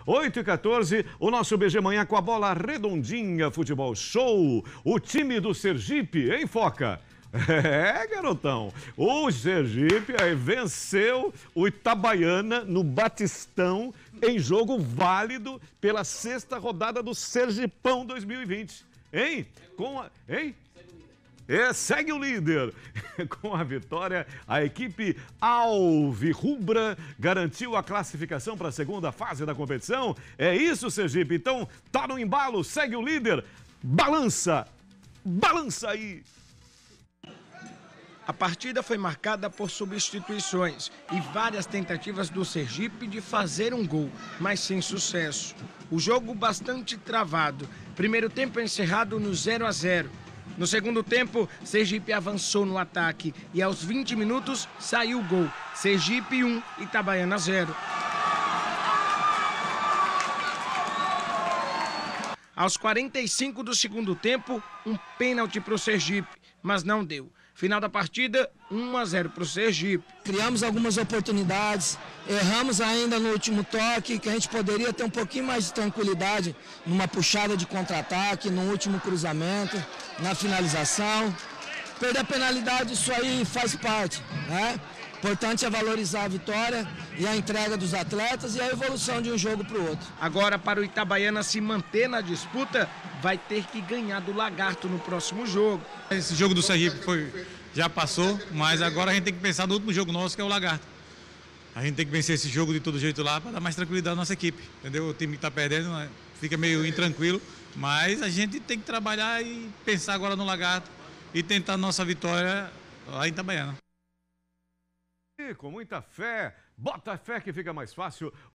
8h14, o nosso BG Manhã com a bola redondinha, futebol show. O time do Sergipe, hein, Foca? É, garotão. O Sergipe aí venceu o Itabaiana no Batistão em jogo válido pela 6ª rodada do Sergipão 2020. Hein? Hein? Segue o líder. Com a vitória, a equipe alvirrubra garantiu a classificação para a 2ª fase da competição. É isso, Sergipe. Então, tá no embalo, segue o líder. Balança aí. A partida foi marcada por substituições e várias tentativas do Sergipe de fazer um gol, mas sem sucesso. O jogo bastante travado. Primeiro tempo encerrado no 0-0. No segundo tempo, Sergipe avançou no ataque e aos 20 minutos saiu o gol. Sergipe 1, Itabaiana 0. Aos 45 do segundo tempo, um pênalti para o Sergipe, mas não deu. Final da partida, 1-0 para o Sergipe. Criamos algumas oportunidades, erramos ainda no último toque, que a gente poderia ter um pouquinho mais de tranquilidade numa puxada de contra-ataque, no último cruzamento, na finalização. Perder a penalidade, isso aí faz parte, né? Importante é valorizar a vitória e a entrega dos atletas e a evolução de um jogo para o outro. Agora, para o Itabaiana se manter na disputa, vai ter que ganhar do Lagarto no próximo jogo. Esse jogo do Sergipe já passou, mas agora a gente tem que pensar no último jogo nosso, que é o Lagarto. A gente tem que vencer esse jogo de todo jeito lá para dar mais tranquilidade à nossa equipe, entendeu? O time que está perdendo, né, fica meio intranquilo, mas a gente tem que trabalhar e pensar agora no Lagarto e tentar a nossa vitória lá em Itabaiana. E com muita fé, bota fé que fica mais fácil.